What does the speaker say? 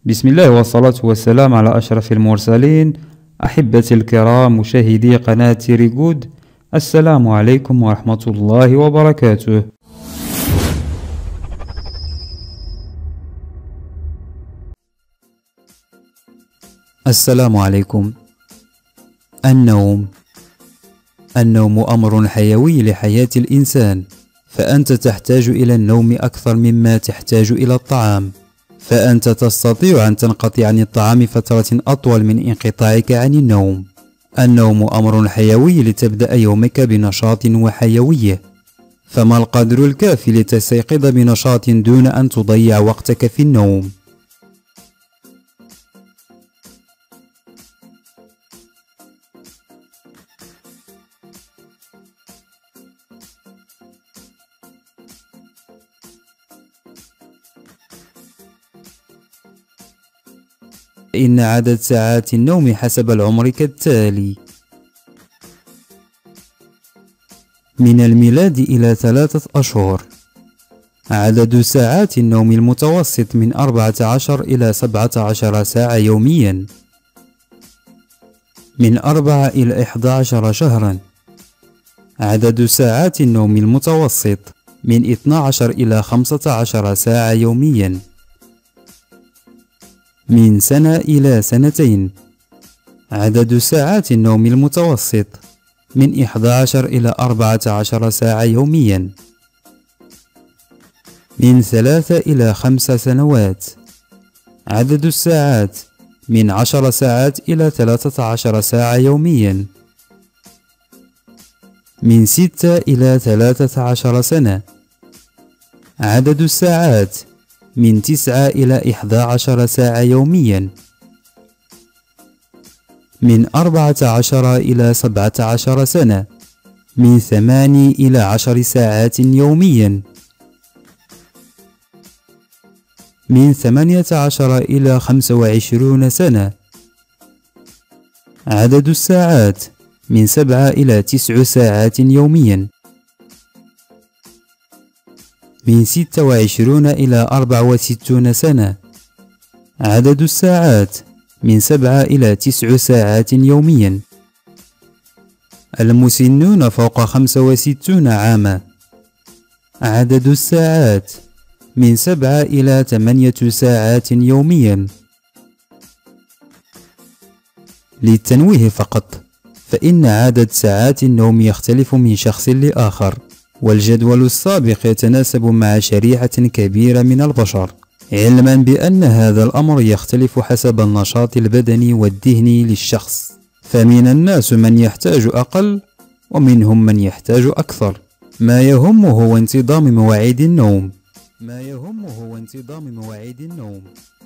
بسم الله والصلاة والسلام على أشرف المرسلين. أحبتي الكرام مشاهدي قناة تيريغود، السلام عليكم ورحمة الله وبركاته. السلام عليكم. النوم أمر حيوي لحياة الإنسان، فأنت تحتاج إلى النوم أكثر مما تحتاج إلى الطعام، فأنت تستطيع أن تنقطع عن الطعام فترة أطول من انقطاعك عن النوم. النوم أمر حيوي لتبدأ يومك بنشاط وحيوية، فما القدر الكافي لتستيقظ بنشاط دون أن تضيع وقتك في النوم؟ إن عدد ساعات النوم حسب العمر كالتالي: من الميلاد إلى 3 أشهر. عدد ساعات النوم المتوسط من 14 إلى 17 ساعة يوميا. من 4 إلى 11 شهرا. عدد ساعات النوم المتوسط من 12 إلى 15 ساعة يوميا. من سنة إلى 2 سنين. عدد ساعات النوم المتوسط من 11 إلى 14 ساعة يوميا. من 3 إلى 5 سنوات. عدد الساعات من 10 ساعات إلى 13 ساعة يوميا. من 6 إلى 13 سنة. عدد الساعات من 9 إلى 11 ساعة يوميا. من 14 إلى 17 سنة. من 8 إلى 10 ساعات يوميا. من 18 إلى 25 سنة. عدد الساعات من 7 إلى 9 ساعات يوميا. من 26 إلى 64 سنة. عدد الساعات من 7 إلى 9 ساعات يوميا. المسنون فوق 65 عاما. عدد الساعات من 7 إلى 8 ساعات يوميا. للتنويه فقط، فإن عدد ساعات النوم يختلف من شخص لآخر، والجدول السابق يتناسب مع شريحة كبيرة من البشر، علما بأن هذا الأمر يختلف حسب النشاط البدني والذهني للشخص، فمن الناس من يحتاج أقل ومنهم من يحتاج أكثر. ما يهم هو انتظام مواعيد النوم.